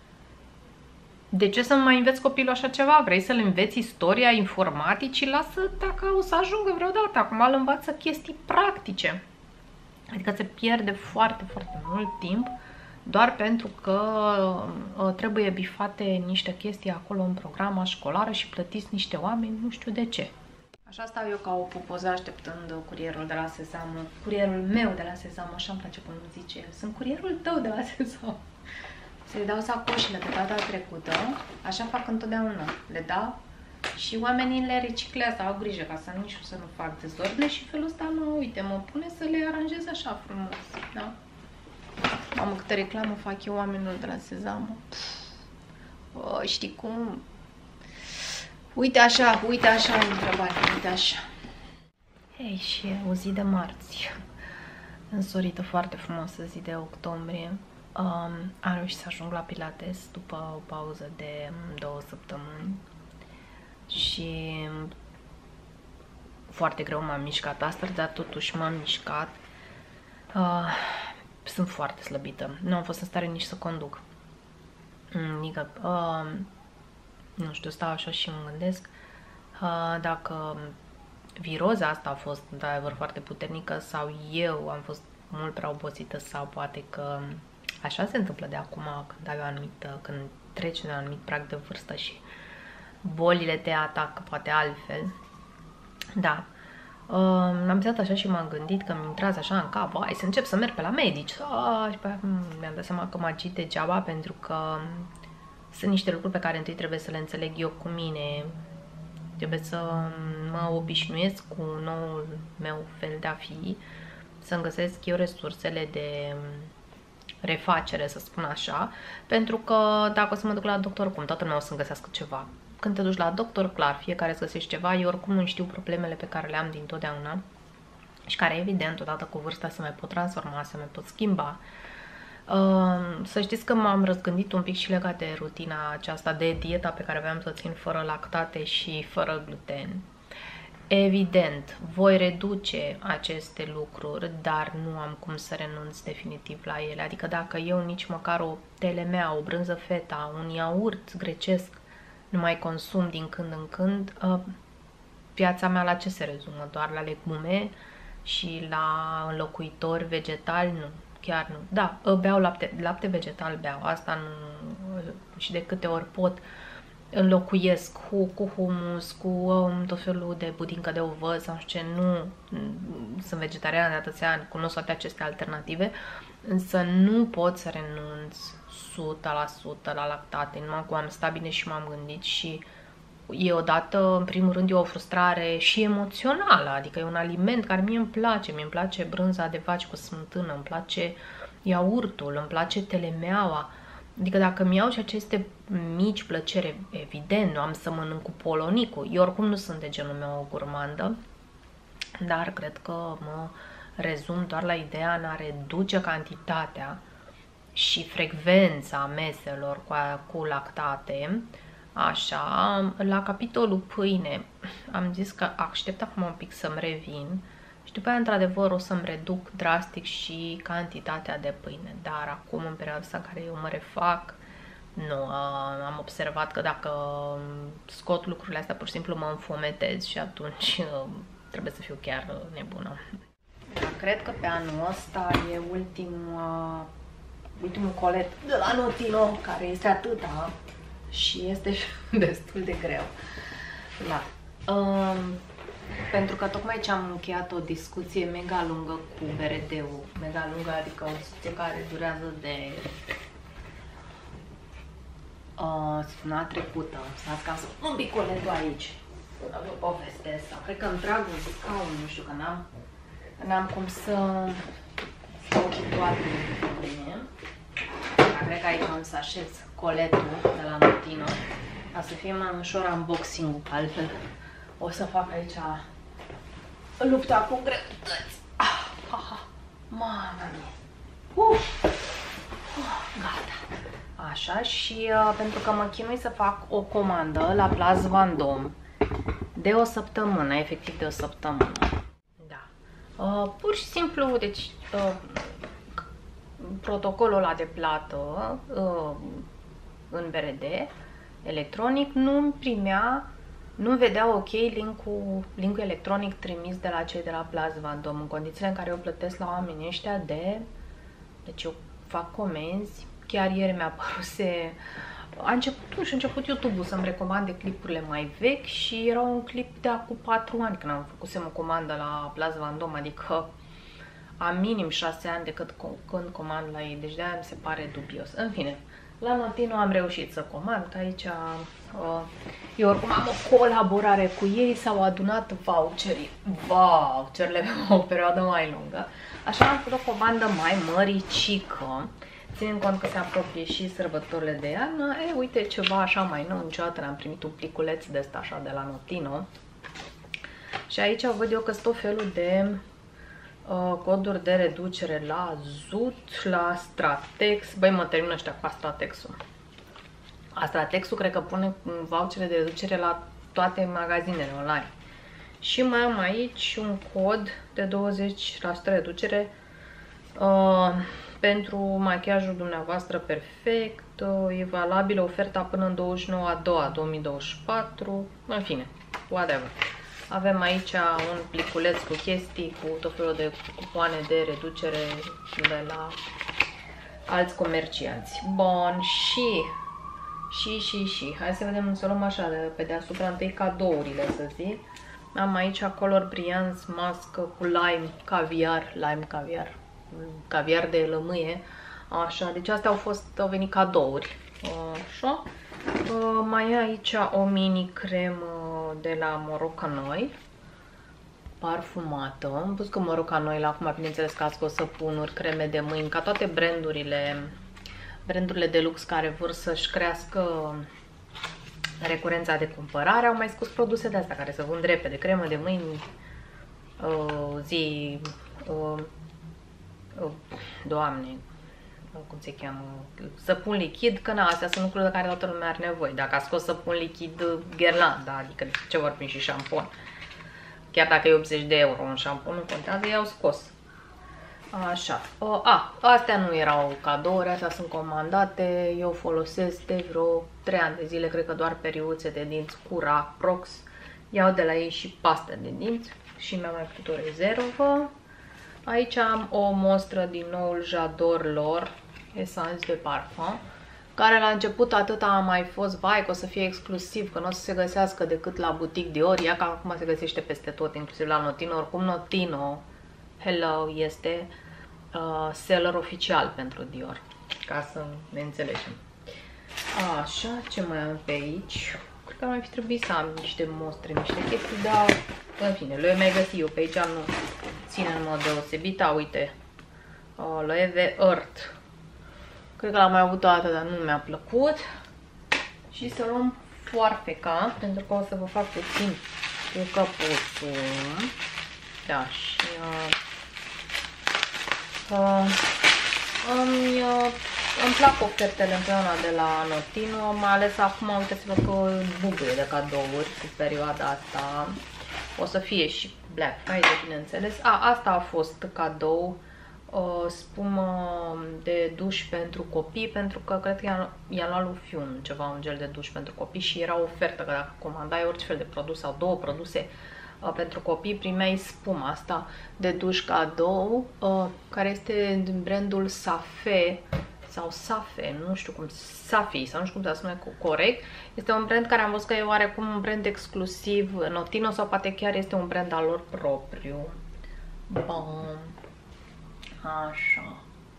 De ce să mai înveți copilul așa ceva? Vrei să-l înveți istoria informaticii? Lasă dacă o să ajungă vreodată. Acum îl învață chestii practice. Adică se pierde foarte, foarte mult timp doar pentru că uh, trebuie bifate niște chestii acolo în programa școlară și plătiți niște oameni, nu știu de ce. Așa stau eu ca o pupoză așteptând curierul de la Sezam. Curierul meu de la Sezam, așa îmi place cum zice el. Sunt curierul tău de la Sezam. Să-i dau sacoșile de data trecută, așa fac întotdeauna. Le dau și oamenii le reciclează, au grijă ca să nici să nu fac dezordine și felul ăsta, mă, uite, mă pune să le aranjez așa frumos, da? Mamă, câtă reclamă fac eu oamenilor de la Sezam. Oh, știi cum? Uite așa, uite așa, întrebare, uite așa. Ei, și e o zi de marți, însorită, foarte frumoasă zi de octombrie. Um, am reușit să ajung la Pilates după o pauză de două săptămâni și foarte greu m-am mișcat astăzi, dar totuși m-am mișcat. Uh, sunt foarte slăbită, nu am fost în stare nici să conduc. Adică, uh, nu știu, stau așa și mă gândesc uh, dacă viroza asta a fost într-adevăr foarte puternică sau eu am fost mult prea obosită sau poate că așa se întâmplă de acum când ai o anumită, când treci de un anumit prag de vârstă și bolile te atacă poate altfel. Da. Uh, m-am stat așa și m-am gândit că mi intrează așa în cap, hai să încep să merg pe la medici. Ah, și pe aia mi-am dat seama că mă agit degeaba pentru că sunt niște lucruri pe care întâi trebuie să le înțeleg eu cu mine. Trebuie să mă obișnuiesc cu noul meu fel de a fi, să-mi găsesc eu resursele de refacere, să spun așa, pentru că dacă o să mă duc la doctor, cum toată lumea o să-mi găsească ceva. Când te duci la doctor, clar, fiecare îți găsești ceva, eu oricum nu știu problemele pe care le am dintotdeauna și care, evident, odată cu vârsta se mai pot transforma, se mai pot schimba. Uh, să știți că m-am răzgândit un pic și legat de rutina aceasta, de dieta pe care aveam să o țin fără lactate și fără gluten. Evident, voi reduce aceste lucruri, dar nu am cum să renunț definitiv la ele. Adică dacă eu nici măcar o telemea, o brânză feta, un iaurt grecesc nu mai consum din când în când, viața mea la ce se rezumă? Doar la legume și la înlocuitori vegetali? Nu, chiar nu. Da, beau lapte, lapte vegetal beau, asta nu, și de câte ori pot înlocuiesc cu, cu humus, cu um, tot felul de budincă de ovăz sau știu ce, nu sunt vegetariană de atâția ani, cunosc toate aceste alternative, însă nu pot să renunț o sută la sută la lactate, numai cu am stat bine și m-am gândit și e odată, în primul rând, e o frustrare și emoțională, adică e un aliment care mie îmi place, mie îmi place brânza de vaci cu smântână, îmi place iaurtul, îmi place telemeaua. Adică dacă mi iau și aceste mici plăceri, evident, nu am să mănânc cu polonicul. Eu oricum nu sunt de genul meu gurmandă, dar cred că mă rezum doar la ideea în a reduce cantitatea și frecvența meselor cu, cu lactate. Așa, la capitolul pâine am zis că aștept acum un pic să-mi revin și după aia, într-adevăr, o să-mi reduc drastic și cantitatea de pâine. Dar acum, în perioada asta în care eu mă refac, nu, am observat că dacă scot lucrurile astea, pur și simplu mă înfometez și atunci trebuie să fiu chiar nebună. Dar cred că pe anul ăsta e ultimul, ultimul colet de la Notino, care este atâta și este destul de greu. Da. Um, pentru că tocmai ce am încheiat o discuție mega lungă cu B R D-ul, mega lungă, adică o discuție care durează de uh, săptămâna trecută. Stați ca să un piculetul aici, să vă povestesc, sau cred că îmi trag un scaun, nu știu, că n-am n-am cum să stau chitoate bine. Cred că aici am să așez coletul de la Notino, ca să fie mai ușor unboxing-ul, altfel o să fac aici lupta cu greutăți. Ah, ah, ah. Mamă mie! Uf! Uh, gata! Așa, și uh, pentru că mă chinui să fac o comandă la Place Vendôme de o săptămână, efectiv de o săptămână. Da. Uh, pur și simplu, deci uh, protocolul ăla de plată uh, în B R D electronic nu îmi primea, nu vedea ok linkul, linkul electronic trimis de la cei de la Place Vendôme, în condițiile în care eu plătesc la oamenii ăștia de... Deci eu fac comenzi, chiar ieri mi-a apăruse... A început, și a început YouTube-ul să-mi recomande clipurile mai vechi și era un clip de acum patru ani când am făcusem o comandă la Place Vendôme, adică am minim șase ani de cât, când comand la ei, deci de-aia mi se pare dubios. În fine, la Notino am reușit să comand, că aici uh, eu oricum am o colaborare cu ei, s-au adunat voucherii, voucherele pe o perioadă mai lungă, așa am făcut o comandă mai măricică, ținând cont că se apropie și sărbătorile de iarnă. E, uite, ceva așa mai nou, niciodată n-am primit un pliculeț de ăsta așa de la Notino. Și aici văd eu că sunt tot felul de uh, coduri de reducere la Zut, la Stratex. Băi, mă termin ăștia cu Astratex-ul. Astratex-ul cred că pune vouchere de reducere la toate magazinele online. Și mai am aici un cod de douăzeci la sută reducere uh, pentru machiajul dumneavoastră perfect. Uh, e valabilă oferta până în douăzeci și nouă a doua două mii douăzeci și patru. În fine, whatever. Avem aici un pliculeț cu chestii, cu tot felul de cupoane de reducere de la alți comercianți. Bun, și, și, și, și. Hai să vedem, să luăm așa de pe deasupra întâi cadourile, să zic. Am aici Color Brilliance mască cu lime caviar, lime caviar, caviar de lămâie. Așa, deci astea au fost, au venit cadouri. Așa. Mai e aici o mini cremă de la Morocanoi, parfumată. Am văzut că Morocanoi la acum, bineînțeles că a scos săpunuri, creme de mâini, ca toate brandurile, brandurile de lux care vor să-și crească recurența de cumpărare, au mai scos produse de astea care se vând repede, cremă de mâini, uh, zi, uh, uh, doamne, cum se cheamă, săpun lichid, că na, astea sunt lucruri de care toată lumea are nevoie. Dacă a scos săpun lichid Guerlain, da, adică ce vorbim, și șampon. Chiar dacă e optzeci de euro un șampon, nu contează, i-au scos. Așa. O, a, astea nu erau cadouri, astea sunt comandate, eu folosesc de vreo trei ani de zile, cred că doar periuțe de dinți Cura Prox. Iau de la ei și pastă de dinți și mi-am mai făcut o rezervă. Aici am o mostră din noul J'adore lor, Essence de Parfum, care la început atât a mai fost, vai, că o să fie exclusiv, că nu o să se găsească decât la Boutique Dior, ea că acum se găsește peste tot, inclusiv la Notino. Oricum Notino, hello, este uh, seller oficial pentru Dior, ca să ne înțelegem. Așa, ce mai am pe aici? Cred că ar mai fi trebuit să am niște mostre, niște chestii, dar în fine, le mai găsi eu pe aici, nu ține în mod deosebit. A, uite, uh, Loewe Earth. Cred că l-am mai avut o dată, dar nu mi-a plăcut. Și să luăm foarfeca, pentru că o să vă fac puțin cu căpuțul. Da, și uh, uh, îmi, uh, îmi plac ofertele întotdeauna de la Notino, mai ales acum, uitați-vă că bubuie de cadouri cu perioada asta. O să fie și Black Friday, bineînțeles. A, asta a fost cadou, uh, spumă de duș pentru copii, pentru că cred că i-am luat lui Fiun ceva, un gel de duș pentru copii și era o ofertă, că dacă comandai orice fel de produs sau două produse uh, pentru copii, primeai spuma asta de duș cadou, uh, care este din brandul Safe sau Safe, nu știu cum, Safi, sau nu știu cum se spune corect. Este un brand care am văzut că e oarecum un brand exclusiv Notino sau poate chiar este un brand al lor propriu. Bun. Așa.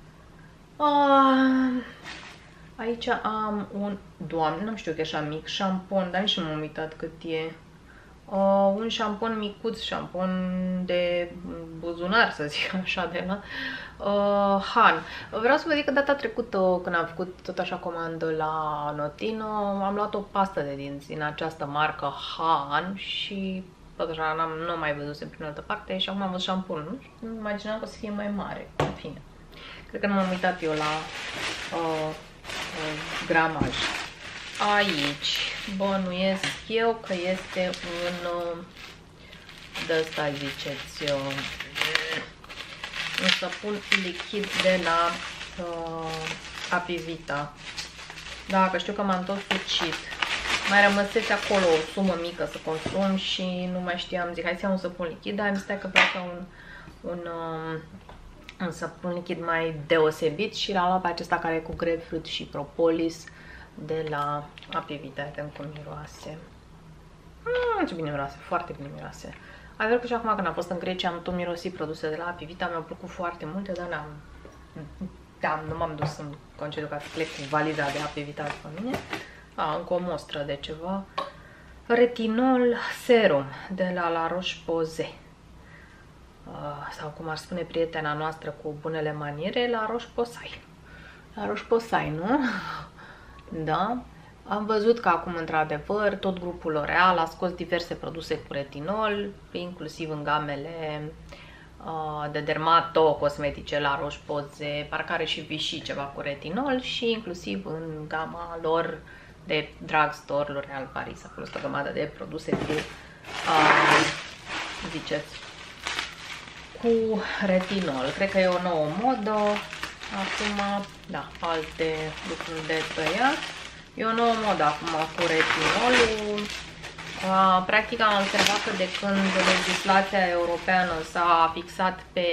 Ah, aici am un, doamne, nu știu că e așa mic, șampon, dar nici nu m-am uitat cât e. Uh, un șampon micuț, șampon de buzunar, să zic așa, de la uh, Han. Vreau să vă zic că data trecută, când am făcut tot așa comandă la Notino, am luat o pastă de dinți din această marcă Han și tot așa n-am, nu mai văzut prin altă parte și acum am văzut șamponul. Nu imaginam că o să fie mai mare, în fine. Cred că nu m-am uitat eu la uh, uh, gramaj. Aici bănuiesc eu că este un de ăsta, ziceți, un săpun lichid de la uh, Apivita. Da, că știu că m-am tot sucit. Mai rămăsese acolo o sumă mică să consum și nu mai știam, zic, hai să iau un săpun lichid, dar mi stai că vreau ca un, un, um, un săpun lichid mai deosebit și l-am luat pe acesta care e cu grapefruit și propolis de la Apivita. Vedem cum miroase. Mm, ce bine miroase, foarte bine miroase. Adevăr că și acum când am fost în Grecia am tot mirosit produse de la Apivita, mi-au plăcut foarte multe, dar n-am, da, nu m-am dus în concediu ca să plec cu valiza de Apivita după mine. A, încă o mostră de ceva. Retinol serum de la La Roche-Posay. Uh, sau cum ar spune prietena noastră cu bunele maniere, La Roche-Posay. La Roche-Posay, nu? Da. Am văzut că acum, într-adevăr, tot grupul L'Oreal a scos diverse produse cu retinol, inclusiv în gamele uh, de dermato-cosmetice La Roche-Posay, parcă are și Vichy ceva cu retinol și inclusiv în gama lor de drugstore, L'Oreal Paris. Acolo este o grămadă de produse cu, uh, ziceți, cu retinol. Cred că e o nouă modă. Acum, da, alte lucruri de tăiat. E o nouă modă acum cu retinolul. Uh, practic am observat că de când legislația europeană s-a fixat pe,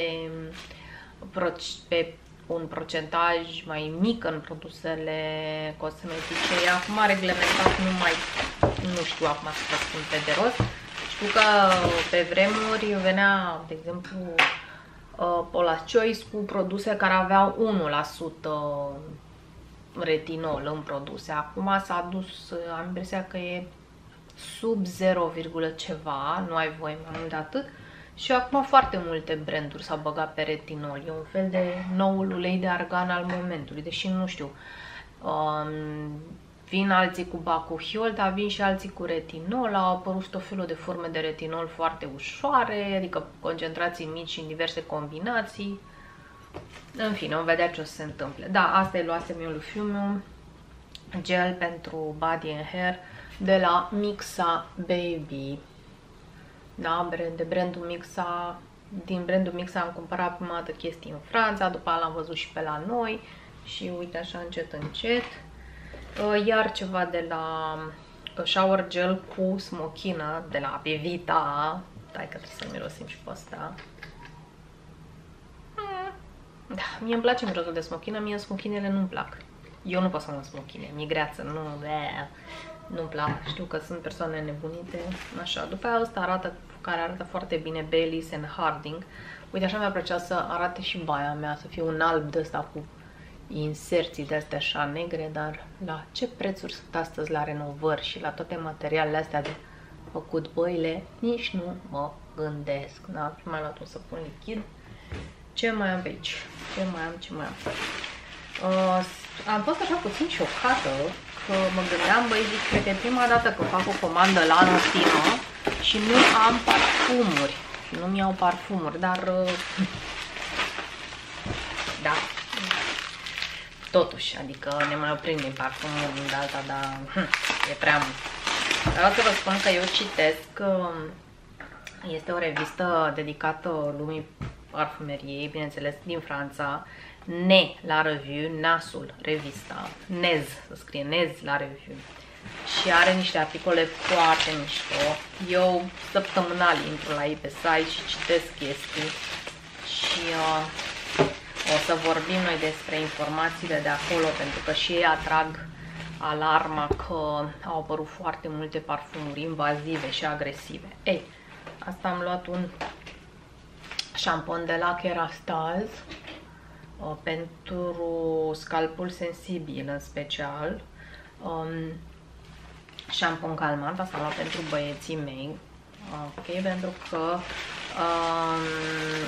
pe un procentaj mai mic în produsele cosmetice, e acum reglementat numai, nu știu acum să vă spun pe de rost. Știu că pe vremuri venea, de exemplu, Paula's Choice cu produse care aveau unu la sută retinol în produse. Acum s-a dus, am impresia că e sub zero, ceva, nu ai voie mai mult de atât. Și acum foarte multe branduri s-au băgat pe retinol. E un fel de noul ulei de argan al momentului, deși nu știu. Um, vin alții cu bacuhiol, dar vin și alții cu retinol. Au apărut tot felul de forme de retinol foarte ușoare, adică concentrații mici și în diverse combinații. În fine, vom vedea ce o să se întâmple. Da, asta e luasem eu lui Fiumiu, gel pentru body and hair de la Mixa Baby. Da, brand, de brandul Mixa, din brandul Mixa am cumpărat prima dată chestii în Franța, după aia l-am văzut și pe la noi și uite așa încet încet. Iar ceva de la shower gel cu smochină de la Apivita. Stai că trebuie să mirosim și pe asta. Da, mie îmi place mirosul de smochină, mie smochinele nu-mi plac. Eu nu pot să mă smochine, mi-e greață, nu, nu-mi plac. Știu că sunt persoane nebunite, așa. După aia ăsta arată, care arată foarte bine, Baileys and Harding. Uite, așa mi-ar plăcea să arate și baia mea, să fie un alb de ăsta cu inserții de astea așa negre, dar la ce prețuri sunt astăzi la renovări și la toate materialele astea de făcut băile, nici nu mă gândesc. Da, și mai luat un săpun lichid. Ce mai am pe aici? Ce mai am, ce mai am? Uh, am fost așa puțin șocată că mă gândeam, băi, zic, cred că e prima dată că fac o comandă la Notino și nu am parfumuri. Și nu mi-au parfumuri, dar uh, da, totuși, adică ne mai oprim din parfumul de alta, dar hm, e prea mult. Vreau să vă spun că eu citesc, este o revistă dedicată lumii parfumeriei, bineînțeles, din Franța, Ne la review, Nasul, revista, Nez, să scrie Nez la review. Și are niște articole foarte mișto. Eu săptămânal intru la ei pe site și citesc chestii. Și uh, O să vorbim noi despre informațiile de acolo, pentru că și ei atrag alarma că au apărut foarte multe parfumuri invazive și agresive. Ei, asta am luat un șampon de la Kerastase uh, pentru scalpul sensibil în special. Um, șampon calmant, asta am luat pentru băieții mei. Ok, pentru că um,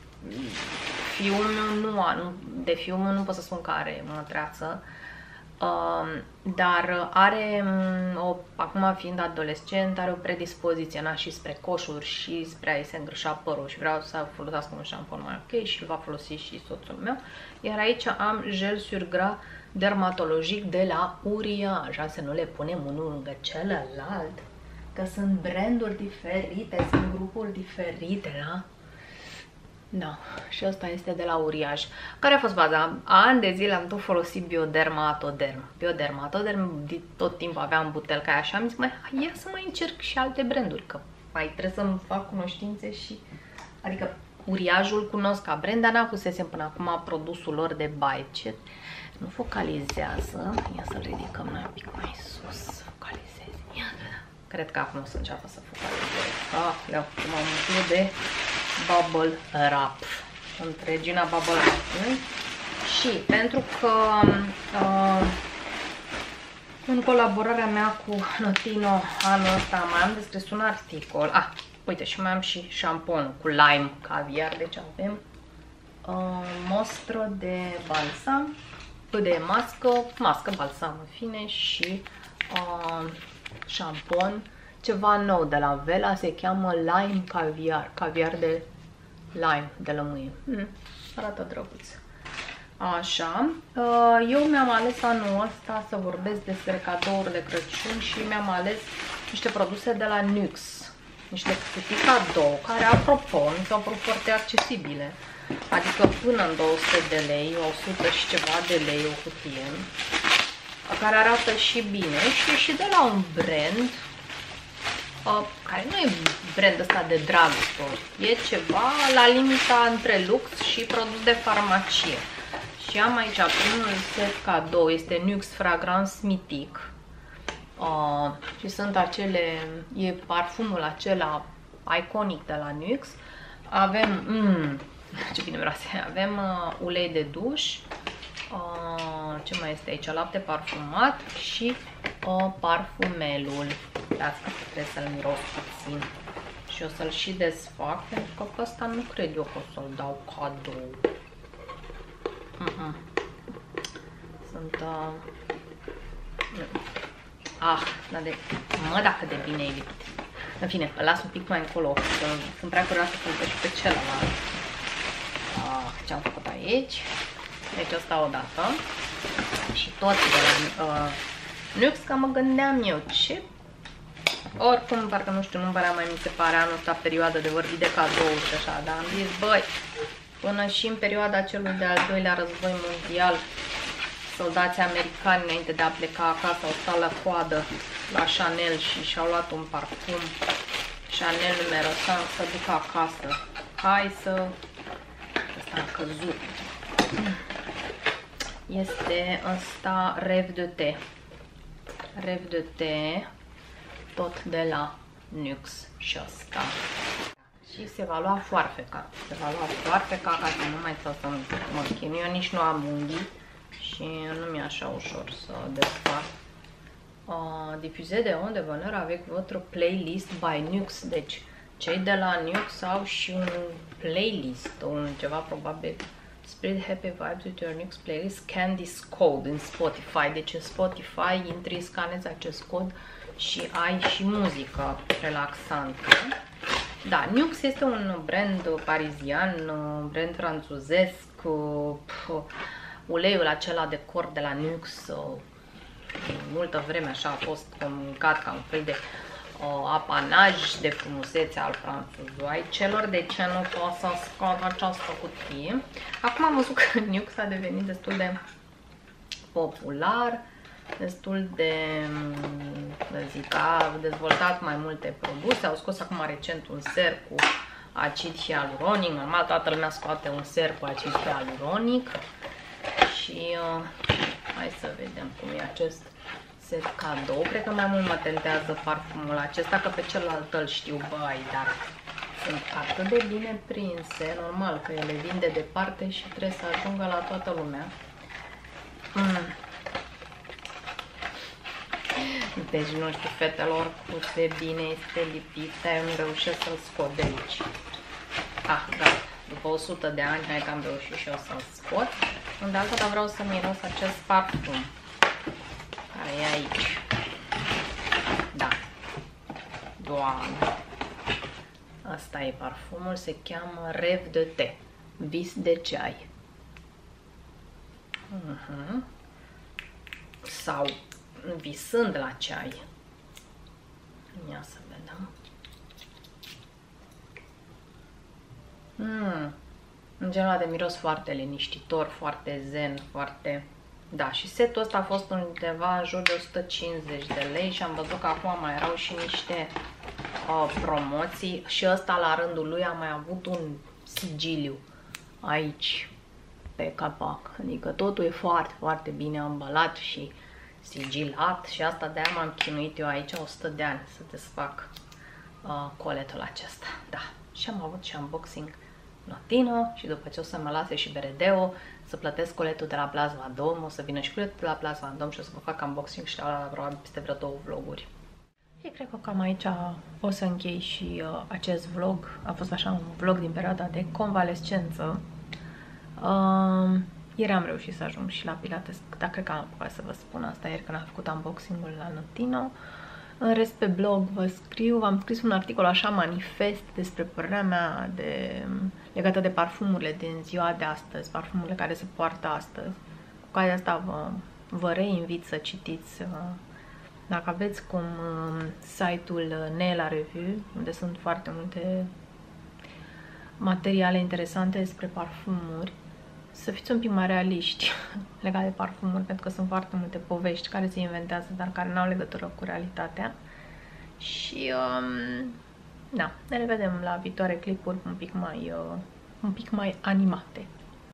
fiul meu nu, nu, de fiul meu nu pot să spun că are mătreață, uh, dar are, o, acum fiind adolescent, are o predispoziție, na, și spre coșuri și spre a-i se îngrășa părul și vreau să folosească un șampon mai ok și îl va folosi și soțul meu. Iar aici am gel sur gras dermatologic de la Uriage, să nu le punem unul lângă celălalt, că sunt branduri diferite, sunt grupuri diferite, da? Da, și ăsta este de la Uriage. Care a fost baza? Ani de zile am tot folosit Bioderma Atoderm. Bioderma Atoderm, tot timpul aveam butelca aia și am zis, mai ia să mai încerc și alte branduri, că mai trebuie să-mi fac cunoștințe și... Adică Uriageul cunosc ca brand, dar n-avusesem până acum produsul lor de baie. Ce? Nu focalizează. Ia să-l ridicăm noi un pic mai sus. Focalizez. Ia, cred că acum o să înceapă să focalizeze. Ah, leu, m-am umplut de Bubble Wrap. Sunt regina Bubble Wrap. Nu? Și pentru că uh, în colaborarea mea cu Notino anul ăsta mai am descris un articol. Ah, uite, și mai am și șamponul cu lime caviar. Deci avem uh, mostră de balsam, de mască, mască, balsam în fine și uh, șampon. Ceva nou de la Vela, se cheamă Lime Caviar, caviar de lime, de lămâie. Mm, arată drăguț. Așa, eu mi-am ales anul ăsta să vorbesc despre cadouri de Crăciun și mi-am ales niște produse de la Nuxe. Niște cutii cadou, care, apropo, mi s-au părut foarte accesibile. Adică până în două sute de lei, o sută și ceva de lei o cutie, care arată și bine și și de la un brand Uh, care nu e brand ăsta de drugstore, e ceva la limita între lux și produs de farmacie. Și am aici primul set cadou, este Nuxe Fragrance Mythique uh, și sunt acele, e parfumul acela iconic de la Nuxe. Avem, mm, ce bine vreau să avem uh, ulei de duș, uh, ce mai este aici, lapte parfumat și uh, parfumelul. Asta trebuie să-l miros puțin și o să-l și desfac, pentru că pe ăsta nu cred eu că o să-l dau cadou. Mm -mm. Sunt... Uh... Ah, dar de... Mă, dacă de bine e lipit. În fine, îl las un pic mai încolo, că sunt prea curioasă să-l văd și pe celălalt. Ah, ce am făcut aici? Deci ăsta odată. Și tot de la uh, Nuxe, că mă gândeam eu, ce... Oricum, parcă nu știu, nu părea mai mi se pare anul ăsta perioadă de vorbit de cadouri și așa, dar am zis, băi, până și în perioada celui de-al doilea război mondial, soldații americani, înainte de a pleca acasă, au stat la coadă la Chanel și și-au luat un parfum Chanel numero cinci să ducă acasă. Hai să... Asta a căzut. Este ăsta Rêve de Thé. Rêve de Thé, tot de la Nuxe și ăsta. Și se va lua foarfeca. Se va lua foarfeca ca să nu mai stau să mă chin. Eu nici nu am unghii și nu mi-e așa ușor să desfac. Uh, Diffusez de onde bonheur avec votre playlist by Nuxe. Deci cei de la Nuxe au și un playlist, un ceva probabil. Spread happy vibes with your Nuxe playlist. Scan this code în Spotify. Deci în Spotify intri, scanezi acest cod și ai și muzică relaxantă. Da, Nuxe este un brand parizian, un brand franțuzesc. Uleiul acela de corp de la Nuxe multă vreme așa a fost comunicat ca un fel de uh, apanaj de frumusețe al franțuzoi. Celor de ce nu pot să scot această cutie. Acum am văzut că Nuxe a devenit destul de popular, destul de, zic, a dezvoltat mai multe produse. Au scos acum recent un ser cu acid hialuronic. Normal, toată lumea scoate un ser cu acid hialuronic. Și uh, hai să vedem cum e acest set cadou. Cred că mai mult mă tentează parfumul acesta, că pe celălalt îl știu, băi, dar sunt atât de bine prinse, normal că ele vin de departe și trebuie să ajungă la toată lumea. Mm. Deci, nu știu, fetelor, cât de bine este lipit, dar eu nu reușesc să-l scot de aici. Ah, da, după o sută de ani, hai că am reușit și eu să-l scot. De altă dată vreau să miros acest parfum, care e aici. Da. Doamne. Asta e parfumul, se cheamă Rêve de thé, vis de ceai. Uh-huh. Sau visând la ceai. Ia să vedem. Mm. În general de miros foarte liniștitor, foarte zen, foarte... Da, și setul ăsta a fost undeva în jur de o sută cincizeci de lei și am văzut că acum mai erau și niște uh, promoții și ăsta la rândul lui a mai avut un sigiliu aici pe capac. Adică totul e foarte, foarte bine ambalat și sigilat și asta de-aia m-am chinuit eu aici o sută de ani să desfac uh, coletul acesta. Da, și am avut și unboxing Notino și după ce o să mă lase și Beredeo să plătesc coletul de la Place Vendôme, o să vină și coletul de la Place Vendôme și o să vă fac unboxing și la probabil peste vreo două vloguri. Și cred că cam aici o să închei și uh, acest vlog. A fost așa un vlog din perioada de convalescență. Uh, ieri am reușit să ajung și la Pilates, dar cred că am apucat să vă spun asta ieri când am făcut unboxing-ul la Notino. În rest, pe blog vă scriu, v-am scris un articol așa manifest despre părerea mea de, legată de parfumurile din ziua de astăzi, parfumurile care se poartă astăzi. Cu care asta vă, vă reinvit să citiți, dacă aveți cum, site-ul Nela Revue, unde sunt foarte multe materiale interesante despre parfumuri. Să fiți un pic mai realiști legat de parfumuri, pentru că sunt foarte multe povești care se inventează, dar care nu au legătură cu realitatea. Și, um, da, ne revedem la viitoare clipuri un pic mai, uh, un pic mai animate.